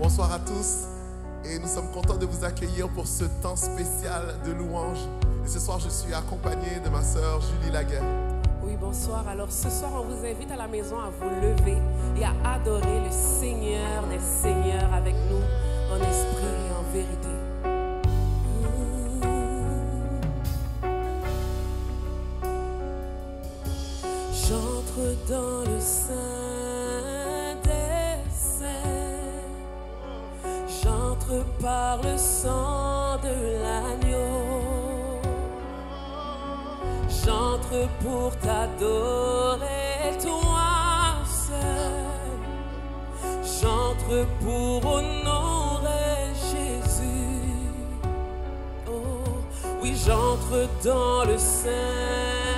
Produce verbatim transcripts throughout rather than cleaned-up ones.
Bonsoir à tous et nous sommes contents de vous accueillir pour ce temps spécial de louange. Et ce soir, je suis accompagné de ma sœur Julie Laguerre. Oui, bonsoir. Alors ce soir, on vous invite à la maison à vous lever et à adorer le Seigneur des Seigneurs avec nous en esprit et en vérité. J'entre dans le sein des saints, j'entre par le sang de l'agneau, j'entre pour t'adorer toi seul, j'entre pour honorer Jésus. Oh, oui, j'entre dans le sein.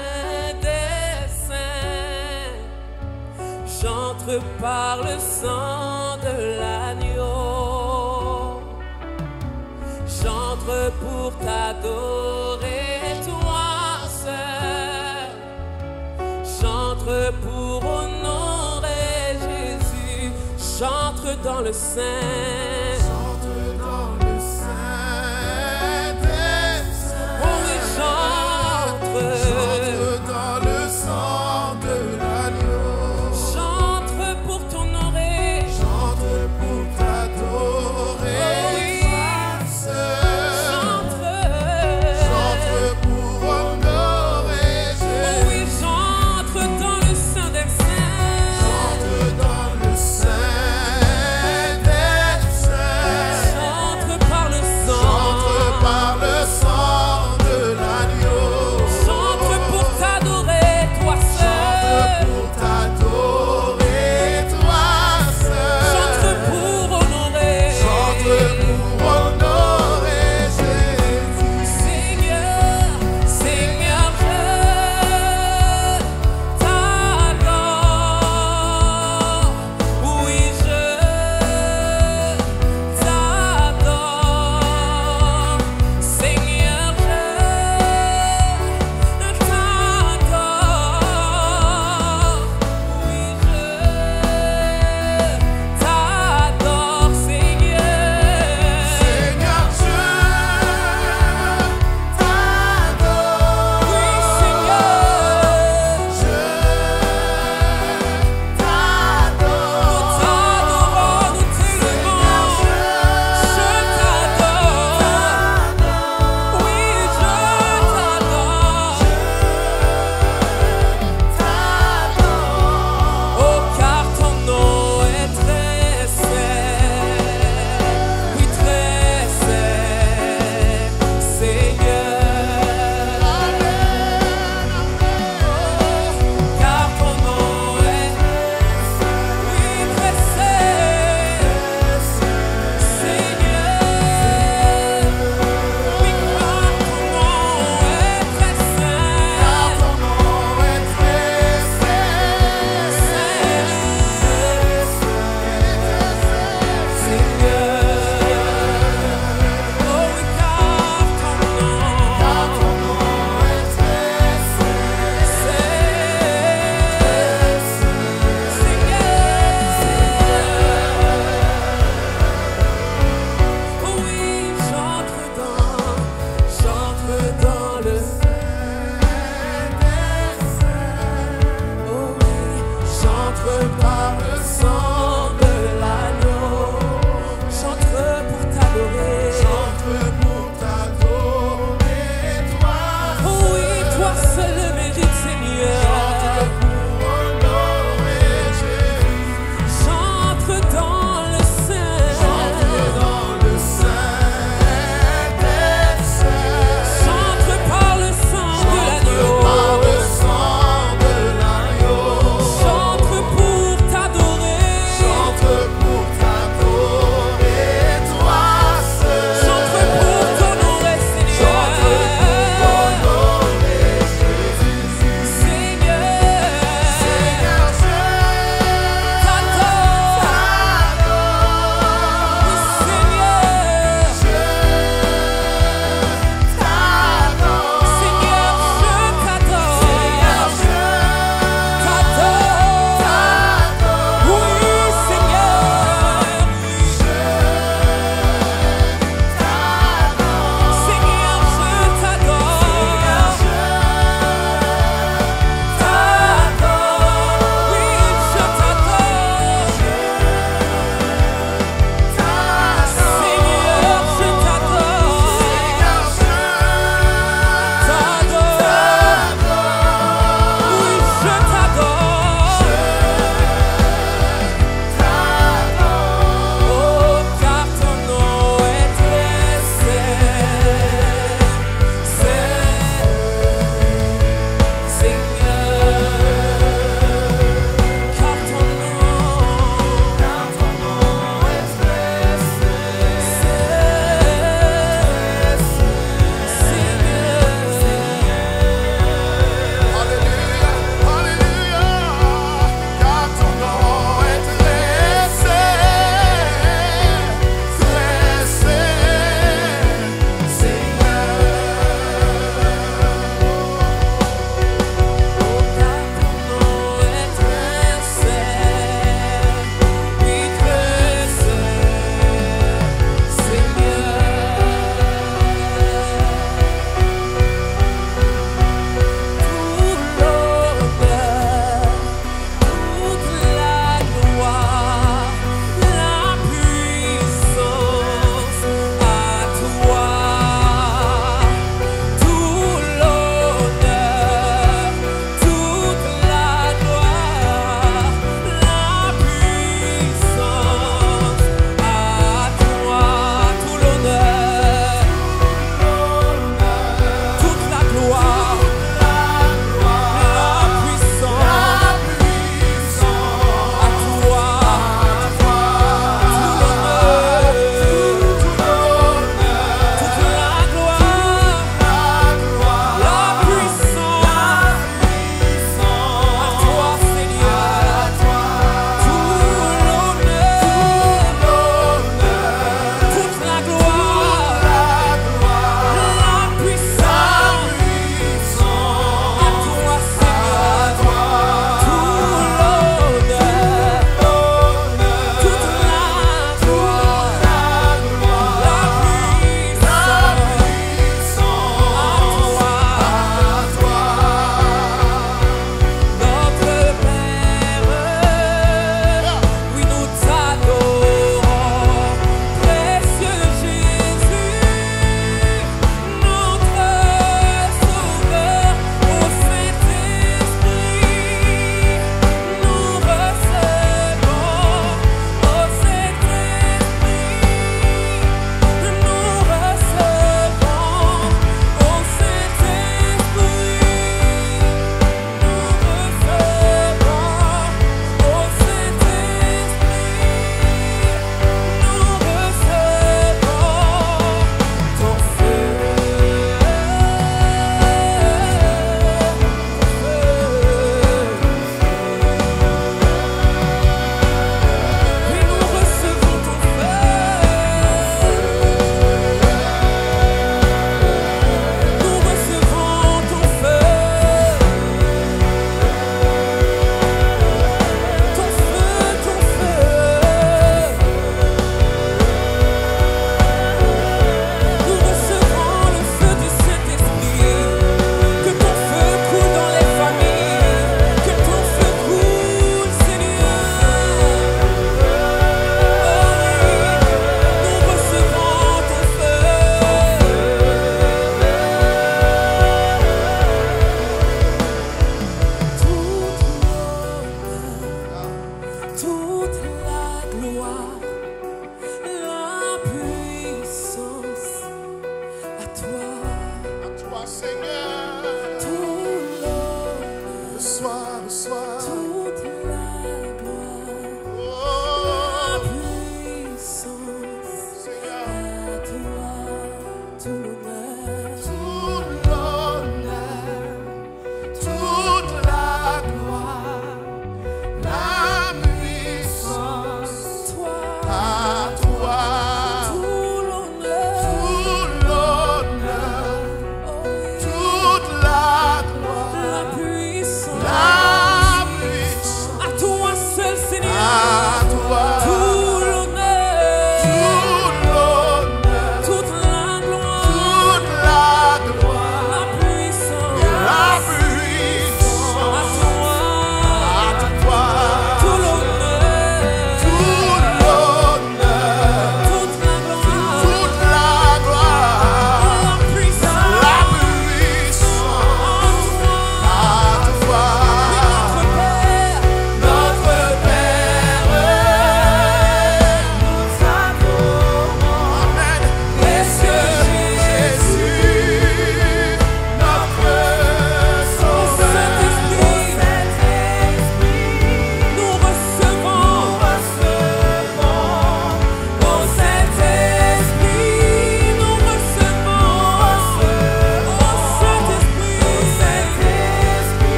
J'entre par le sang de l'agneau, j'entre pour t'adorer toi seul, j'entre pour honorer Jésus, j'entre dans le sein, J'entre dans le sein des saints. oh oui, j'entre, J'entre dans le sang de l'agneau. j'entre pour t'honorer, J'entre pour t'adorer. oh oui, toi seul. j'entre, J'entre pour honorer oh Jésus. oui, j'entre dans le sein des saints. J'entre dans le sein des saints.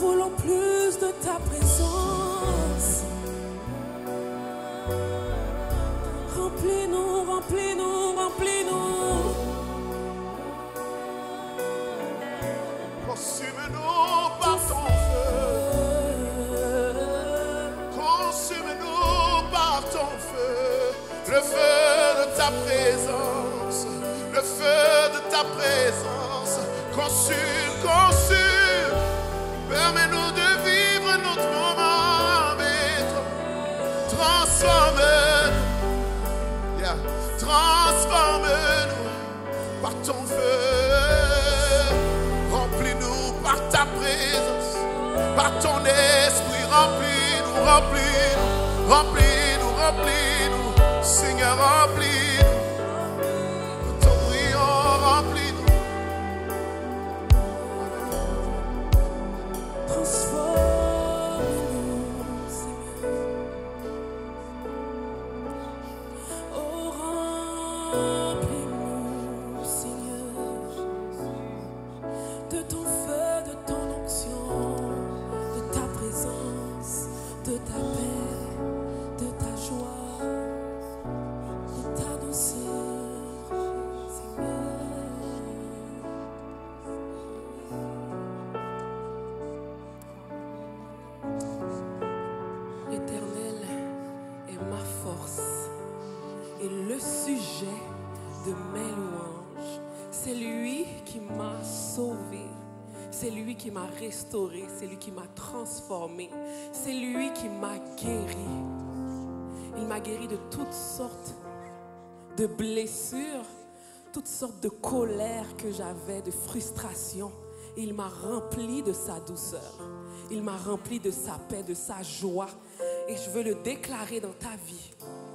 voulons plus de ta présence. Remplis-nous, remplis-nous, remplis-nous. Consume-nous par ton feu. Consume-nous par ton feu. Le feu de ta présence. Le feu de ta présence. Consume, consume. Permets-nous de vivre notre moment avec toi. Transforme-nous. Yeah. Transforme-nous par ton feu. Remplis-nous par ta présence, par ton esprit. Remplis-nous, remplis-nous, remplis-nous, remplis-nous. Seigneur, remplis-nous. Nous t'en prions, remplis-nous. Transforme-nous, Seigneur. Oh, remplis-nous, Seigneur, de ton feu, de ton onction, de ta présence, de ta paix, de ta joie, de ta douceur, Seigneur. L'Éternel est ma force et le sujet de mes louanges. C'est lui qui m'a sauvé, c'est lui qui m'a restauré, c'est lui qui m'a transformé, c'est lui qui m'a guéri. Il m'a guéri de toutes sortes de blessures, toutes sortes de colères que j'avais, de frustration. Et il m'a rempli de sa douceur. Il m'a rempli de sa paix, de sa joie. Et je veux le déclarer dans ta vie.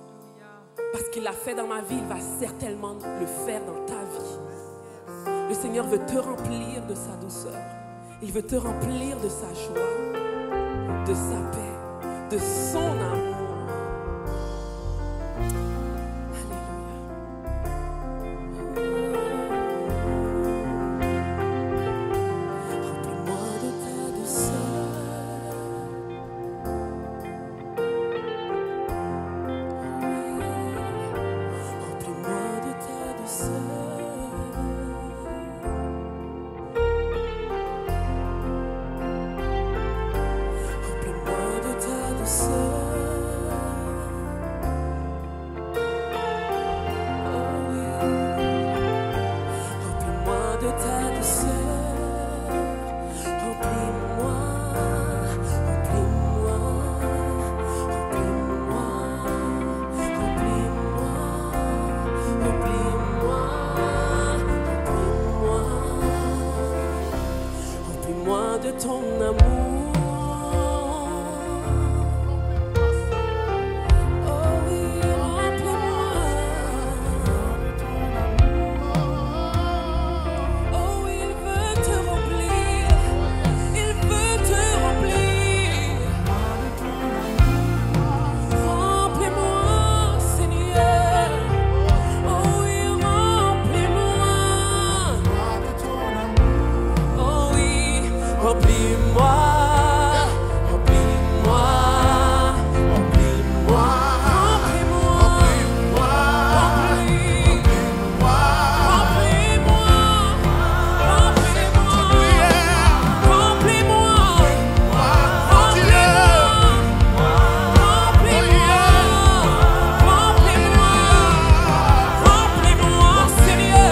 Parce qu'il l'a fait dans ma vie, il va certainement le faire dans ta vie. Le Seigneur veut te remplir de sa douceur. Il veut te remplir de sa joie, de sa paix, de son amour.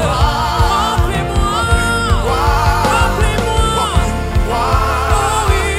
Remplis-moi.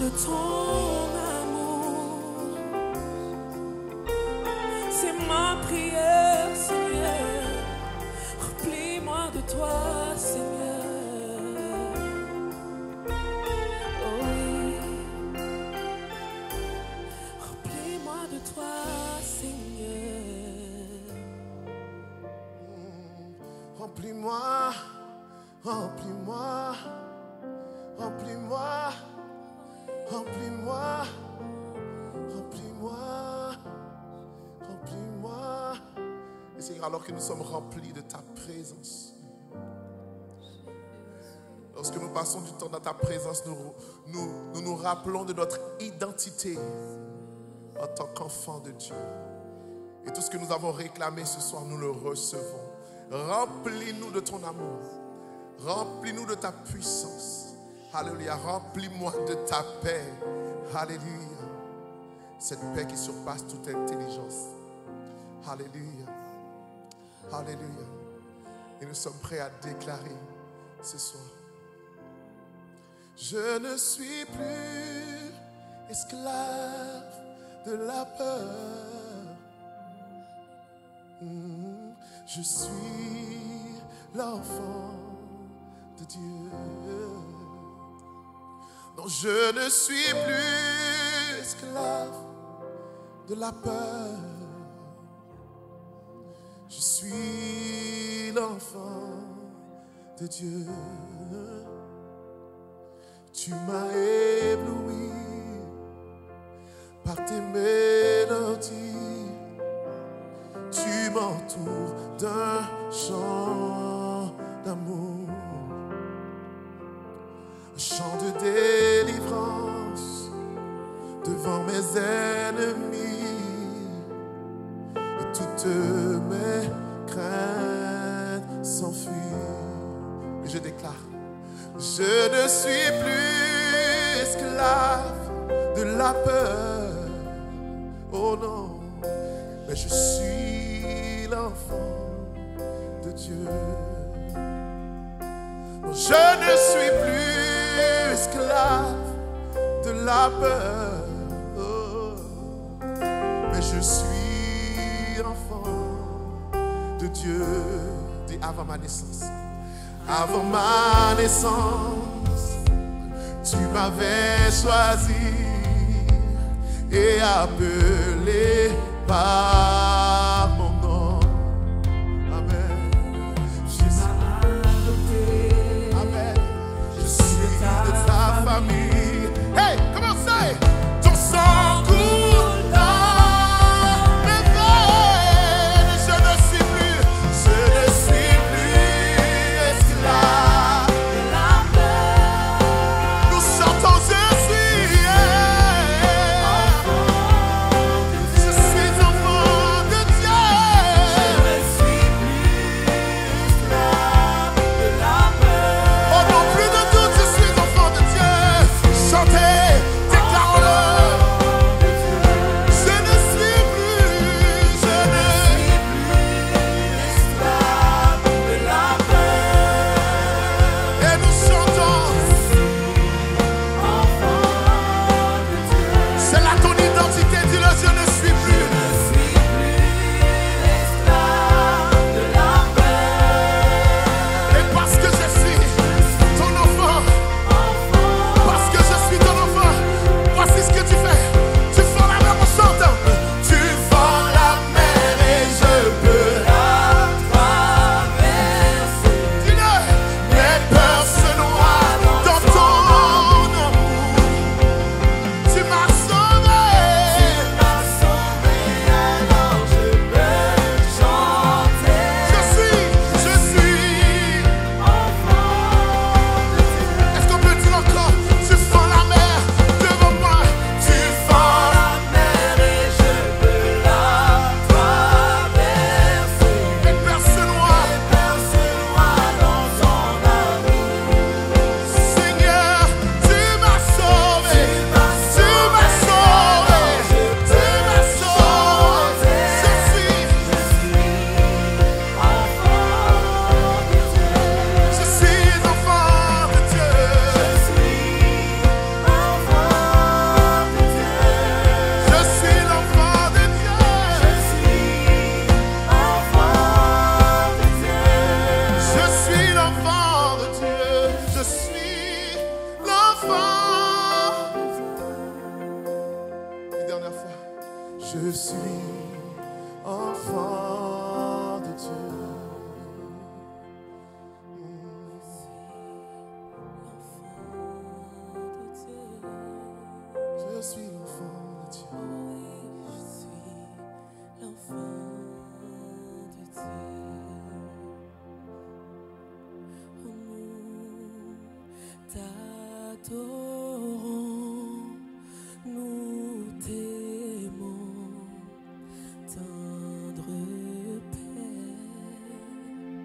de ton amour. C'est ma prière, Seigneur. Remplis-moi de toi, Seigneur. Oh oui. Remplis-moi de toi, Seigneur. Remplis-moi, remplis-moi, remplis-moi, remplis-moi, remplis-moi, remplis-moi. Et Seigneur, alors que nous sommes remplis de ta présence, lorsque nous passons du temps dans ta présence, nous nous, nous, nous rappelons de notre identité en tant qu'enfants de Dieu. Et tout ce que nous avons réclamé ce soir, nous le recevons. Remplis-nous de ton amour. Remplis-nous de ta puissance. Alléluia. Remplis-moi de ta paix. Alléluia. Cette paix qui surpasse toute intelligence. Alléluia. Alléluia. Et nous sommes prêts à déclarer ce soir: je ne suis plus esclave de la peur. Mmh. Je suis l'enfant de Dieu. Non, je ne suis plus esclave de la peur. Je suis l'enfant de Dieu. Tu m'as ébloui par tes mélodies. Tu m'entoures d'un chant d'amour, un chant de délivrance devant mes ennemis, et toutes mes craintes s'enfuient. Et je déclare: je ne suis plus esclave de la peur, oh non, mais je suis l'enfant de Dieu. Non, je ne suis plus esclave de la peur, oh, mais je suis enfant de Dieu. Dis: avant ma naissance. Avant ma naissance, tu m'avais choisi et appelé par mon nom. Amen. Je suis adopté. Amen. Je suis de ta famille. Hey, comment c'est? Ton sang coule dans mes veines. Je ne suis plus, je ne suis plus esclave de la peur. Nous chantons: je suis, yeah. Je suis enfant de t'adorons, nous t'aimons, tendre Père.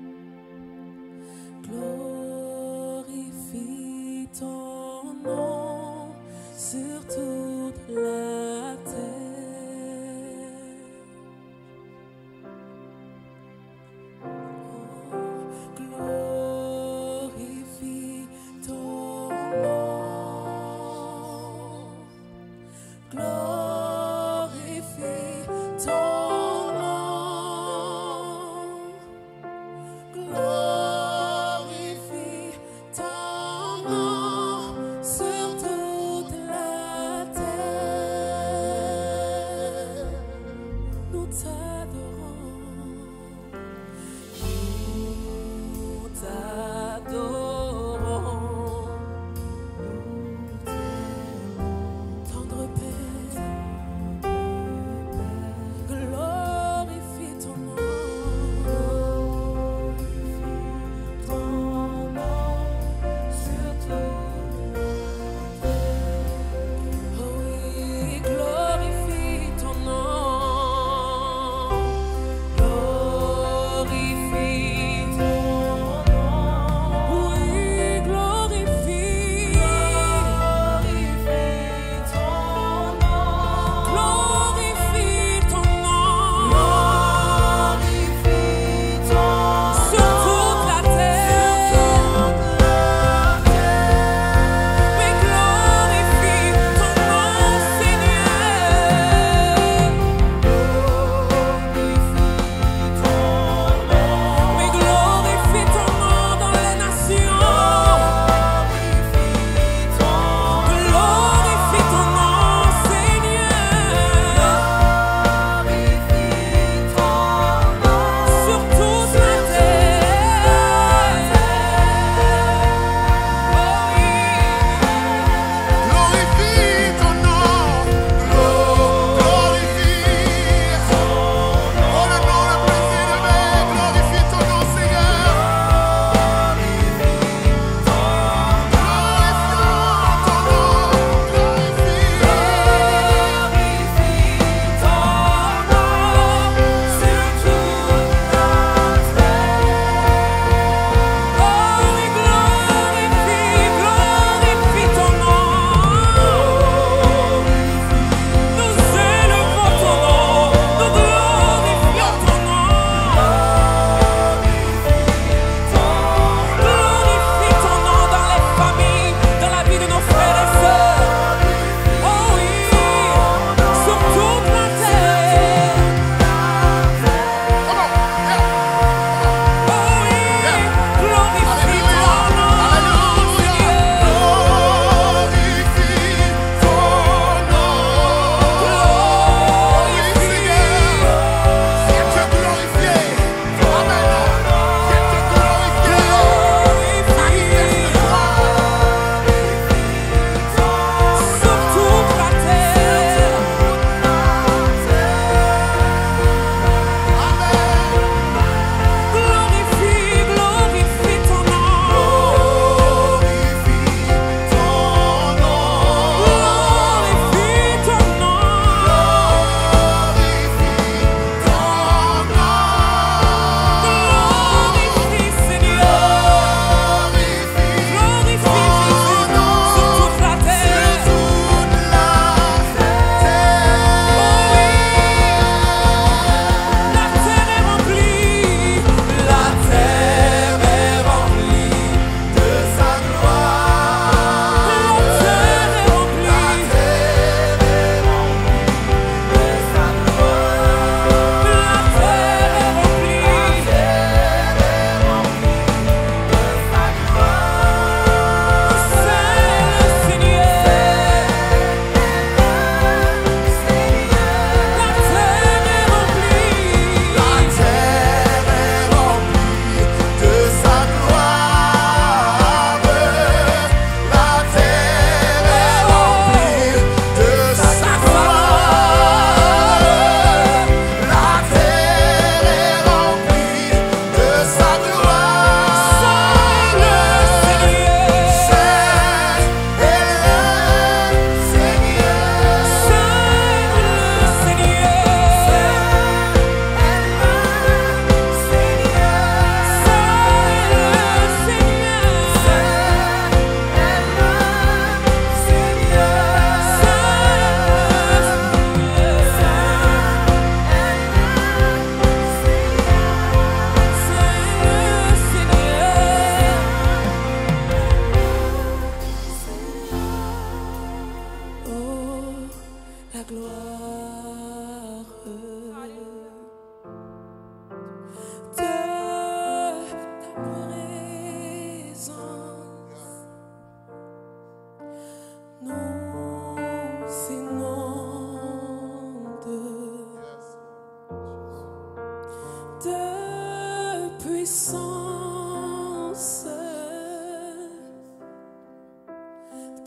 Glorifie ton nom sur toute la terre. Oh, glorifie ton nom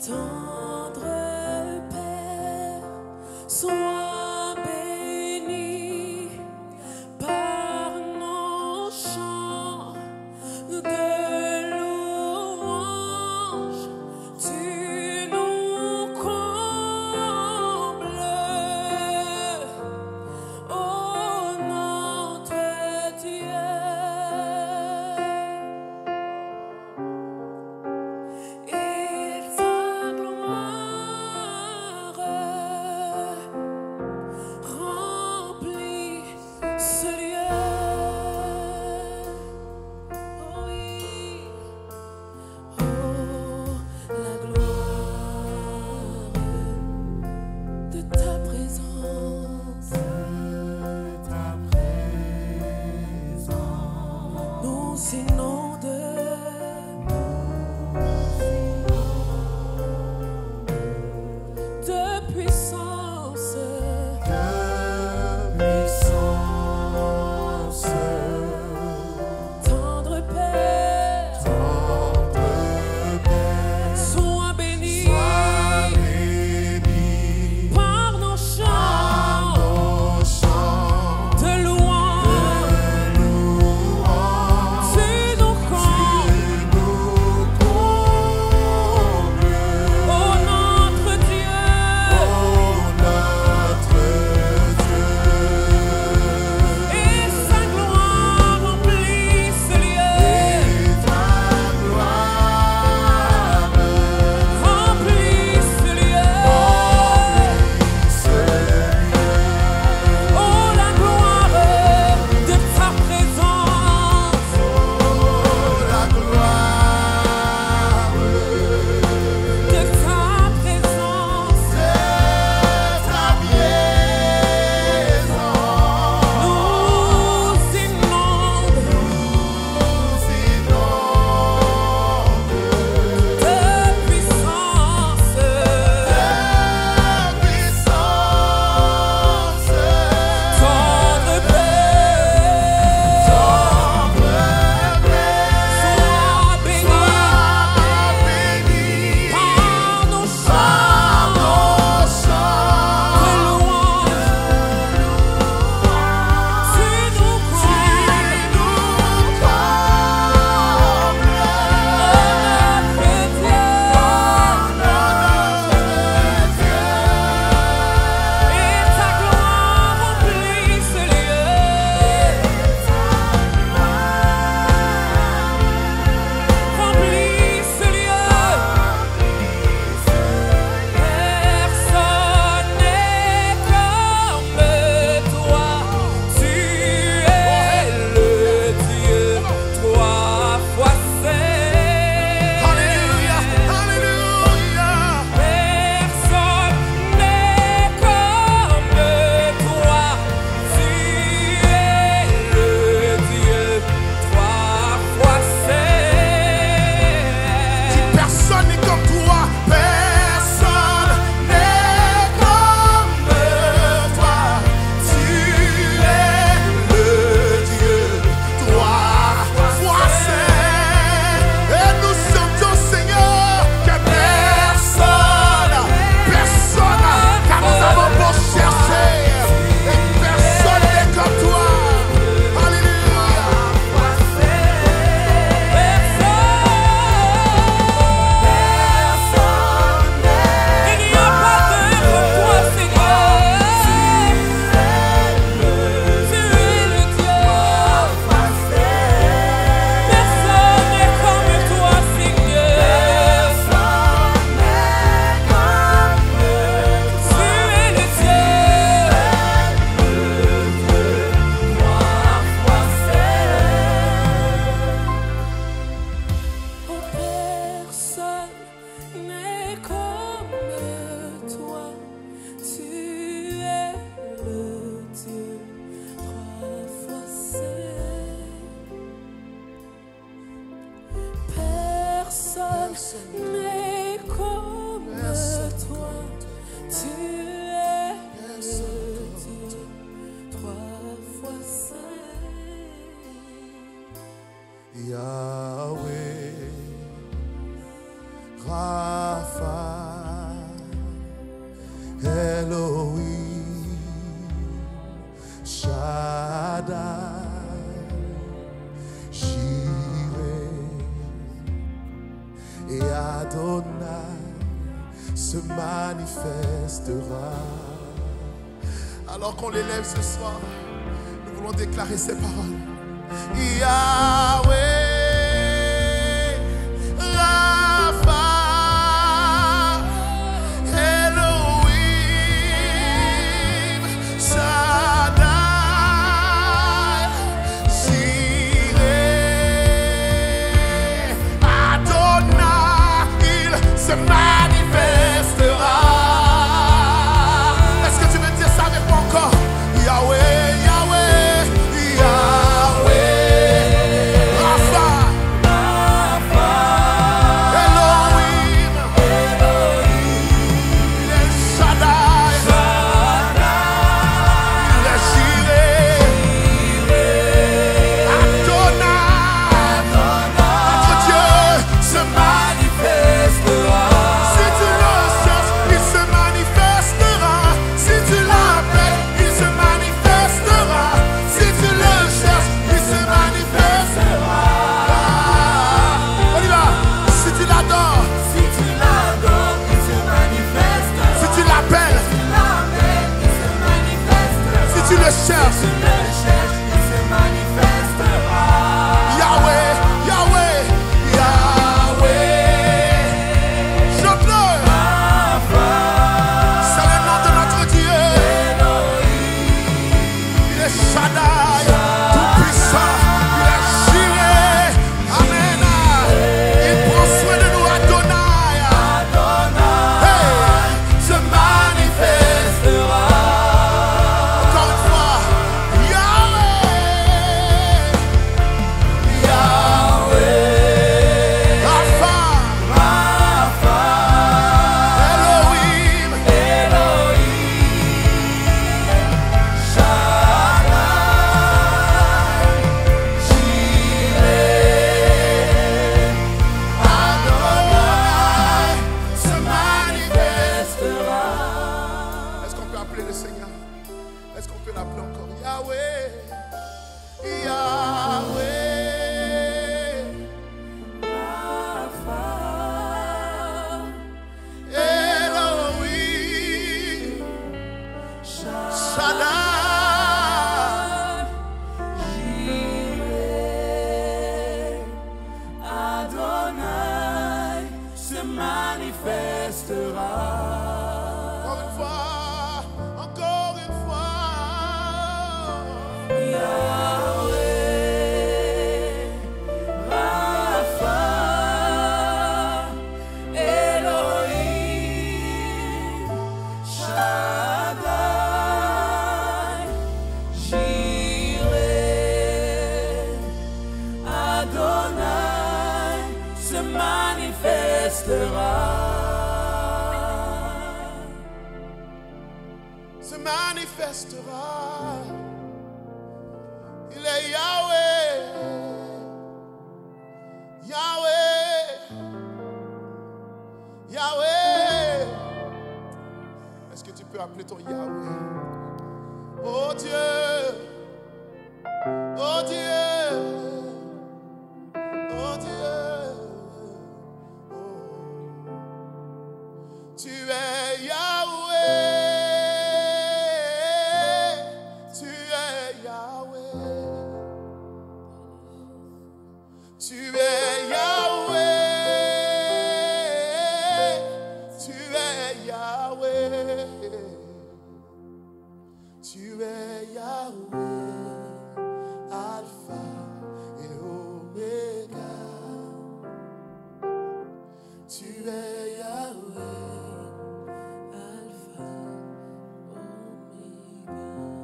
Tendre Père, sois béni par nos chants de louange. Tu nous combles, ô notre Dieu. Et ta gloire remplit ce lieu. Oh oui, oh la gloire de ta présence, ta présence, nous inonde de puissance, de puissance. Tendre Père, tendre Père, sois béni, sois béni par nos chants, nos chants de louange, de louange. Tu nous combles, tu nous combles, ô notre Dieu, ô notre Dieu. Et sa gloire remplit ce lieu, et ta gloire remplit ce lieu, oh la gloire de ta présence, oh la gloire de ta présence, de ta présence, nous inonde, nous inonde de puissance, de puissance. Tendre Père, tendre Père, sois béni, par nos chants, nos chants de louange. Tu nous combles, personne n'est comme toi, personne n'est comme toi. Tu es le Dieu, trois fois saint. Et nous sentons, Seigneur, que personne, personne, car nous avons beau chercher, et personne n'est comme toi. Alléluia. Il n'y a pas de comme toi, Seigneur. Tu es le Dieu. Personne n'est comme toi, Seigneur. Tu es le Dieu. Oh, personne n'est comme toi. Tu es le Dieu trois fois saint. Personne n'est comme toi. Tu es le Dieu trois fois saint. Yahweh, Rapha. et Adonai se manifestera. Alors qu'on l'élève ce soir, nous voulons déclarer ces paroles. Yahweh Rapha Elohim Shaddai Jireh Adonai, il se manifestera. Est-ce que tu veux dire ça avec moi encore? Yahweh, Yahweh, Yahweh Rapha Elohim il est Shaddai, il est Jireh Adonai, notre Dieu se manifestera. Si tu le cherches, il se manifestera. Si tu l'appelles, il se manifestera. Si tu le cherches, il se manifestera. On y va. Si tu l'adores, Si tu l'adores, il se manifestera. si tu l'appelles, Tu l'appelles, il se manifestera. si tu le cherches, Tu le cherches, il se manifestera. Yahweh, Yahweh, Yahweh. Je pleure. C'est le nom de notre Dieu. Il est Shaddai, tout puissant. Il est Jireh. Amen. Il prend soin de nous, Adonai. Hey, se manifestera. Encore une fois, Yahweh, Yahweh, Rapha, Elohim, Adonai se manifestera. Est-ce qu'on peut appeler le Seigneur? Est-ce qu'on peut l'appeler encore? Yahweh, Yahweh, Elohim, Shaddai, Adonai se manifestera. encore une fois, encore une fois. Yahweh, Rapha, Elohim, Shaddai, Jireh, Adonai se manifestera. Se manifestera. Il est Yahweh, Yahweh, Yahweh. Est-ce que tu peux appeler ton Yahweh? Oh Dieu, oh Dieu, oh Dieu. Oh. Tu es Yahweh, tu es Yahweh, tu es Yahweh, tu es Yahweh, tu es Yahweh, Alpha et Omega, tu es Yahweh, Alpha, Omega.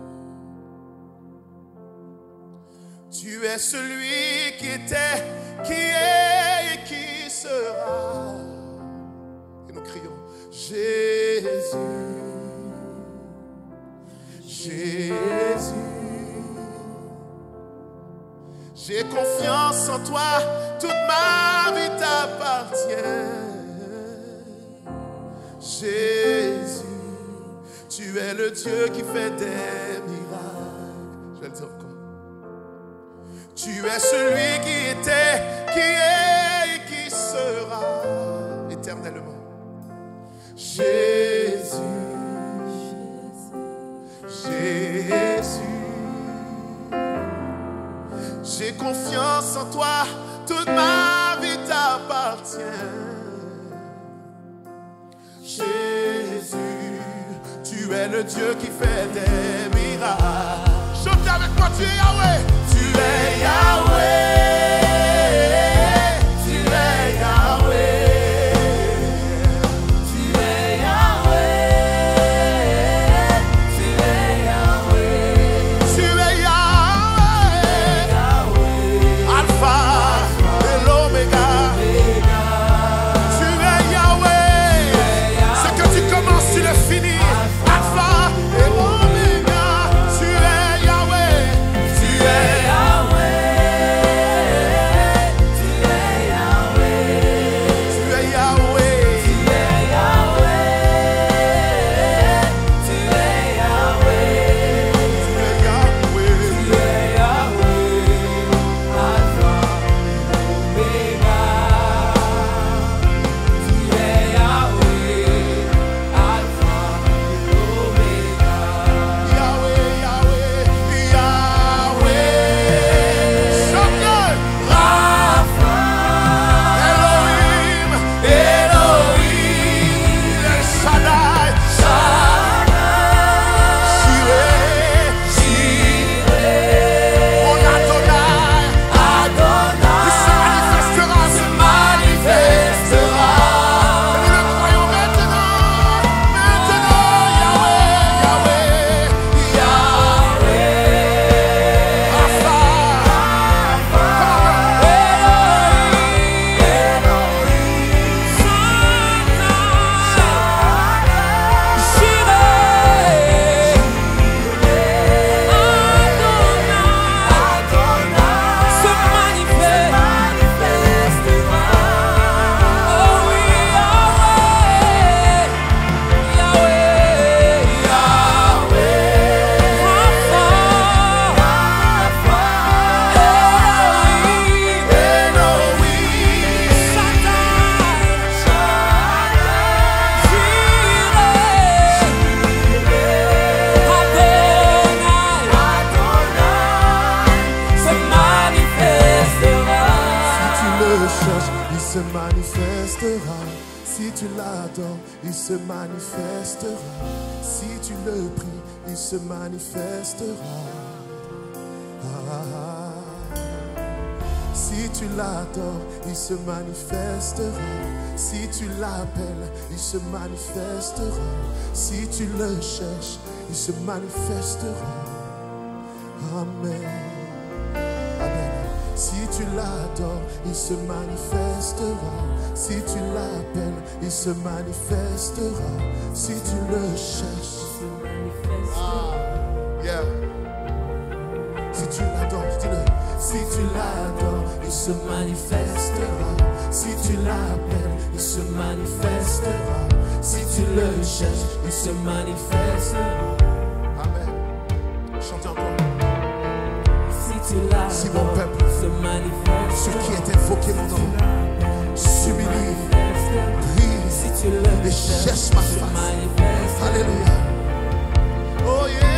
tu es celui qui était, qui est et qui sera. Et nous crions Jésus, Jésus. J'ai confiance en toi, toute ma vie t'appartient. Jésus, tu es le Dieu qui fait des miracles. Je vais le dire encore. Tu es celui qui était, qui est et qui sera. t'appartiens. Jésus, tu es le Dieu qui fait des miracles. Chante avec moi, tu es Yahweh. Tu es Yahweh. Tu es Yahweh. Tu es Yahweh. Tu es Yahweh. Tu es Yahweh. Alpha et l'Oméga. Tu es Yahweh. Ce que tu commences, tu le finis. Alpha et l'Oméga. Tu es Yahweh. Tu es se manifestera. Si tu l'adores, il se manifestera. Si tu le pries, il se manifestera. Ah, ah, ah. Si tu l'adores, il se manifestera. Si tu l'appelles, il se manifestera. Si tu le cherches, il se manifestera. Amen. Amen. Si tu l'adores, il se manifestera. Si tu l'appelles, il se manifestera. Si tu le cherches, il se manifestera. Ah, yeah. Si tu l'adores, dis-le. Si tu l'adores, il se manifestera. Si tu l'appelles, il se manifestera. Si tu le cherches, il se manifestera. Amen. Chantez encore. Si mon peuple, ceux qui est invoqué mon nom, s'humilie, prie et cherche ma face. Alléluia. Oh yeah.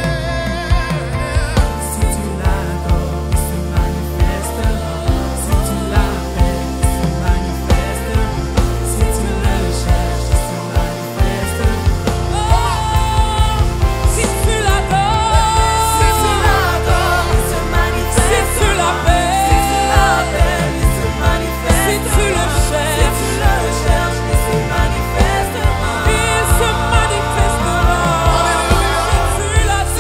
Si tu l'adores, il se manifestera. Si tu l'appelles, il se manifestera. Si tu le cherches, il se manifestera. Oh, si tu l'adores, Si tu l'adores, il se manifestera. si tu l'appelles, Si tu l'appelles, il se manifestera. si tu le cherches, Si tu le cherches, il se manifestera. il se manifestera. Si tu l'adores,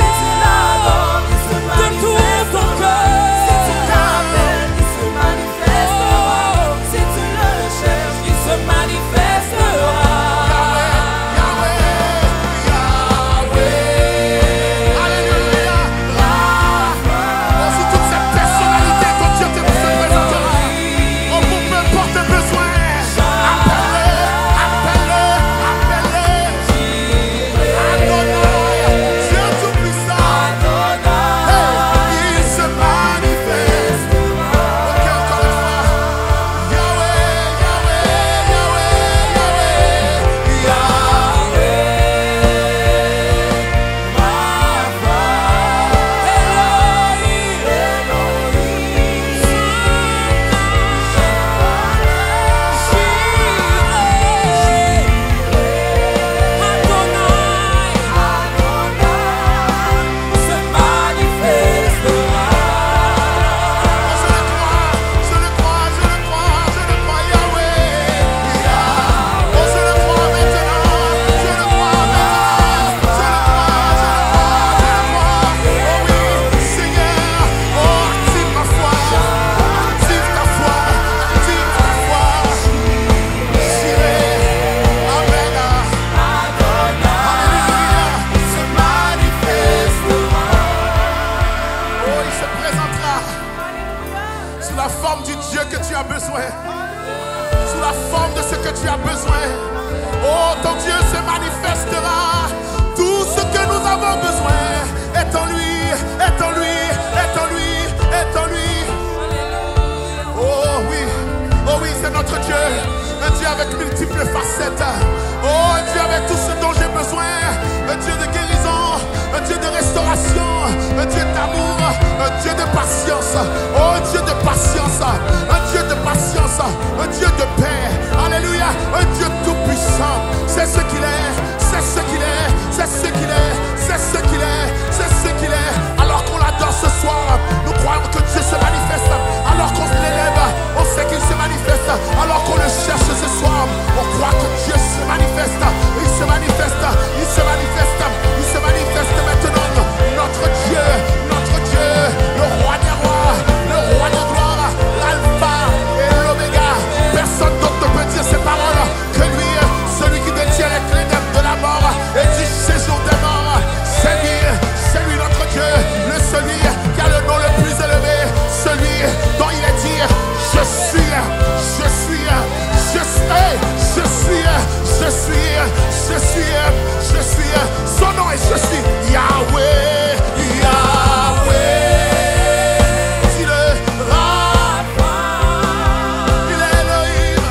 avec multiples facettes. Oh, un Dieu avec tout ce dont j'ai besoin. Un Dieu de guérison, un Dieu de restauration, un Dieu d'amour, un Dieu de patience. Oh, un Dieu de patience, un Dieu de patience, un Dieu de paix. Alléluia, un Dieu tout-puissant. C'est ce qu'il est, c'est ce qu'il est, c'est ce qu'il est, c'est ce qu'il est, c'est ce qu'il est. Alors qu'on l'adore ce soir, nous croyons que Dieu se manifeste. Alors qu'on se l'élève, on sait qu'il se manifeste. Alors qu'on le cherche ce soir, on croit que Dieu se manifeste. Il se manifeste, il se manifeste, il se manifeste maintenant. Notre Dieu, notre Dieu, le roi des rois, le roi de gloire, l'alpha et l'oméga. Personne d'autre ne peut dire ces paroles que lui, celui qui détient les clés de la mort et du séjour des morts. C'est lui, c'est lui notre Dieu, le celui qui a le nom le plus élevé, celui dont il est dit, je suis, je suis, je suis, je suis, je suis, je suis, je suis, son nom est je suis, Yahweh, Yahweh. Dis-le, Rapha, il est Elohim,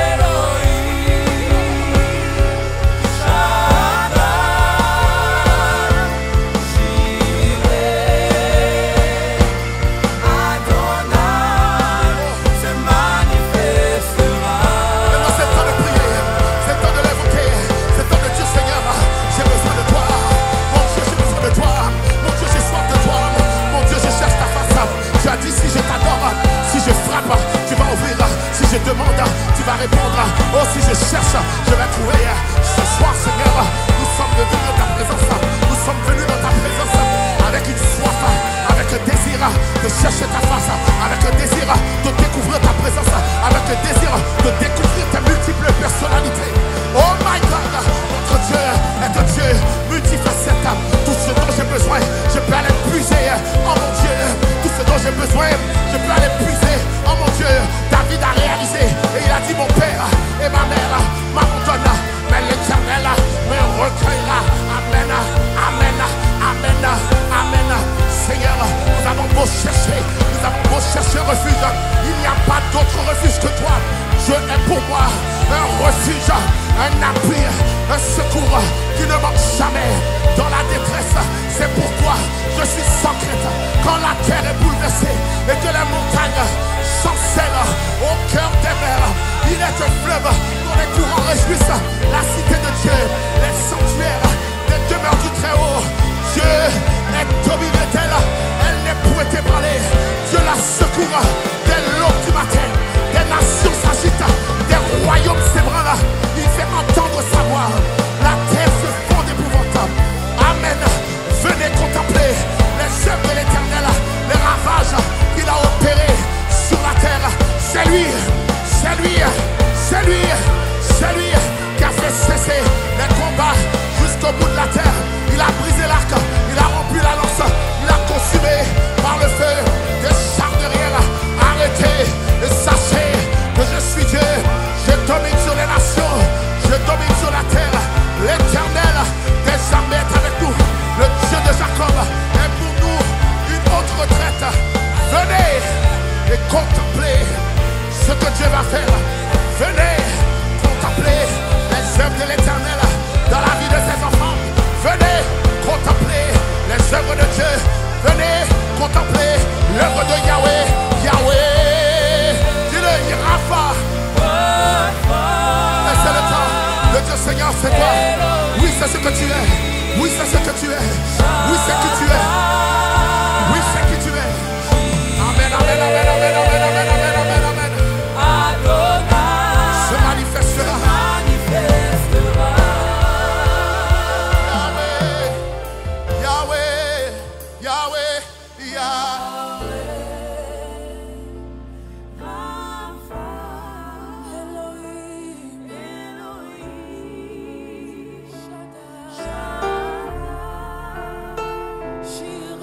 Maintenant c'est temps de prier, c'est temps de l'évoquer, c'est temps de dire Seigneur, j'ai besoin de toi. Mon Dieu, j'ai besoin de toi. Mon Dieu, j'ai soif de toi. Mon Dieu, je cherche ta face. Tu as dit si je t'adore, si je frappe, tu vas ouvrir. Si je demande, tu vas répondre. Oh, si je cherche, je vais trouver. Ce soir, Seigneur, nous sommes venus dans ta présence. Nous sommes venus dans ta présence avec une soif, avec un désir de chercher ta face, avec un désir de découvrir ta présence, avec un désir de découvrir tes multiples personnalités. Oh my God, notre Dieu est un Dieu multifacette. Tout ce dont j'ai besoin, je peux aller puiser en mon Dieu. Tout ce dont j'ai besoin, je peux aller puiser en mon Dieu. David a réalisé et il a dit mon père et ma mère m'abandonnent, mais l'Éternel me recueillera. Amen, amen, amen, amen. Seigneur, nous avons beau chercher, nous avons beau chercher refuge, il n'y a pas d'autre refuge que toi. Dieu est pour moi un refuge, un appui, un secours qui ne manque jamais dans la détresse. C'est pourquoi je suis sans crainte quand la terre est bouleversée et que les montagnes chancellent au cœur des mers. Il est un fleuve dont les courants réjouissent la cité de Dieu, les sanctuaires, les demeures du Très-Haut. Dieu est au milieu d'elle, elle n'est point ébranlée. Dieu la secourt dès l'aube du matin. Des nations s'agitent, des royaumes s'ébranlent. Il fait entendre sa voix. La terre se fond d'épouvante. Amen. Venez contempler les œuvres de l'Éternel, les ravages qu'il a opérés sur la terre. C'est lui, c'est lui, c'est lui, c'est lui qui a fait cesser les combats jusqu'au bout de la terre. Il a brisé l'arc, il a rompu la lance, il a consumé par le feu des chars de rien. Arrêtez et sachez que je suis Dieu. Je domine sur les nations, je domine sur la terre. L'Éternel des armées est avec nous. Le Dieu de Jacob est pour nous une haute retraite. Venez et contemplez ce que Dieu va faire. Venez contempler les œuvres de l'Éternel dans la vie de ses enfants. Venez contempler les œuvres de Dieu. Venez contempler l'œuvre de Yahweh. Yahweh, dis-le, Rapha. C'est le temps de dire Seigneur, c'est toi. Oui, c'est ce que tu es. Oui, c'est ce que tu es. Oui, c'est qui tu es. Oui, c'est qui tu es. Amen, amen, amen, amen, amen, amen, amen, amen, amen. Se manifestera. Yahweh, Yahweh, Yahweh. Shaddai,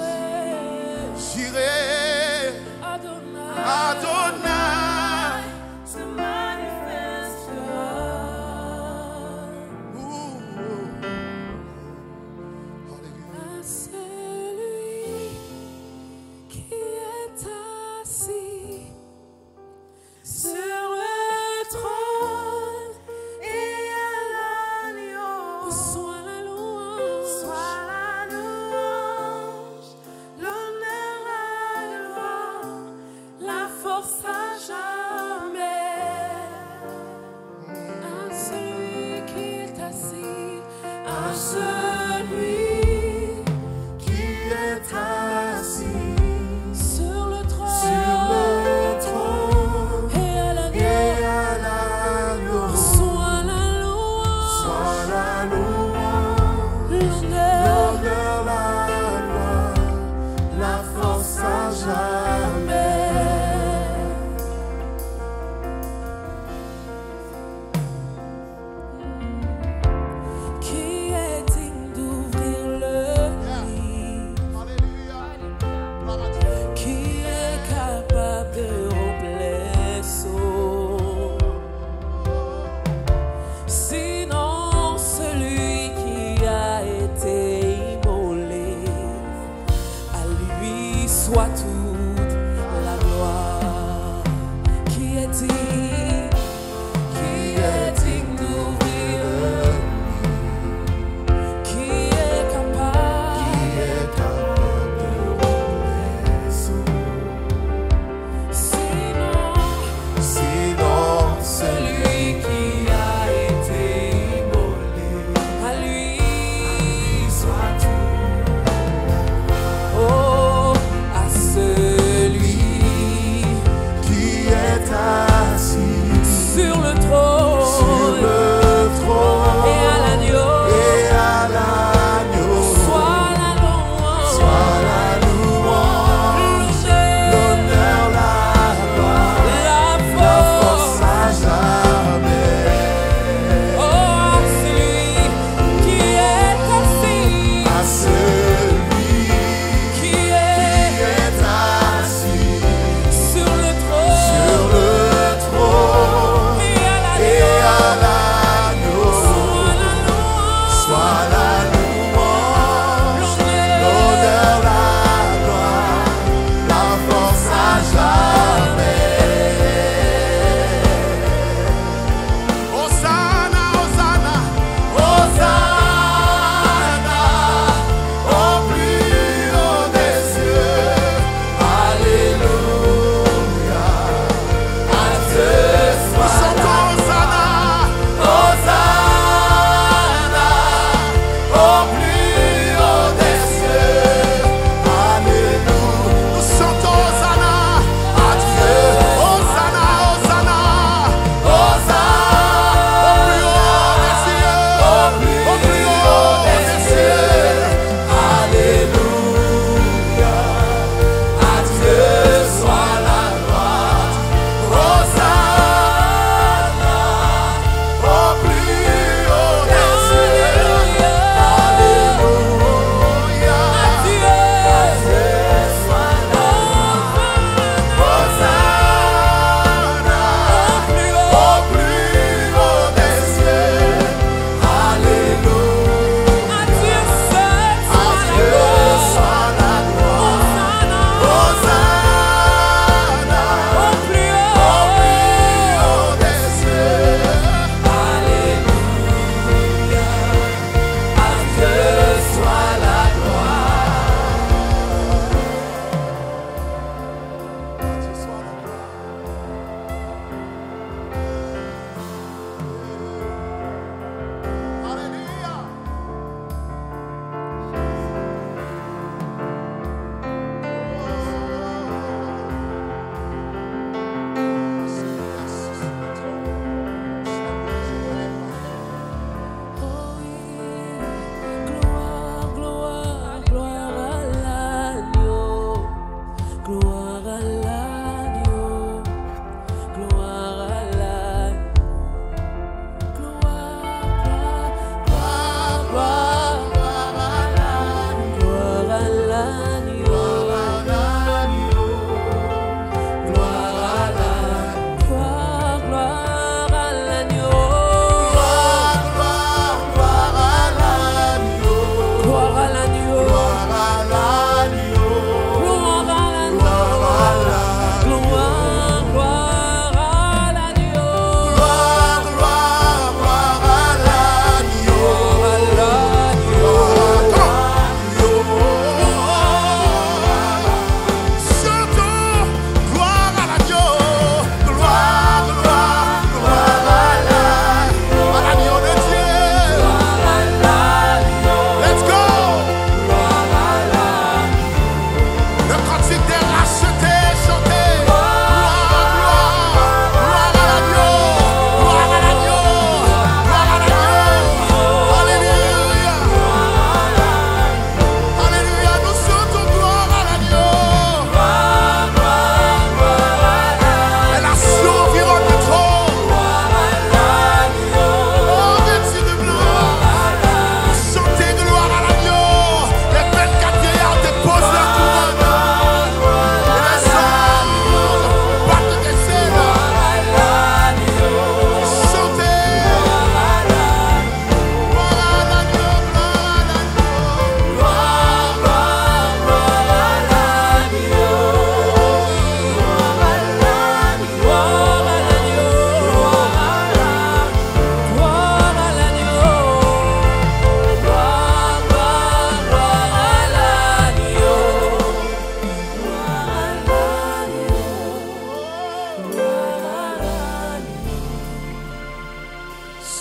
celui qui est assis sur le trône, sur le trône et à la et à la louange. soit la louange, Soit la louange, l'honneur, l'honneur, la gloire, la force à jamais. qui est digne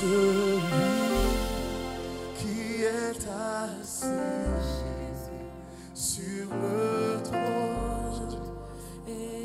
celui qui est assis sur le trône. Et